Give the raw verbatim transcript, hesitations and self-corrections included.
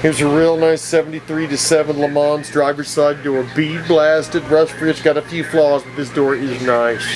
Here's a real nice seventy-three to seven LeMans driver's side door. Bead blasted, rust free. It's got a few flaws, but this door is nice.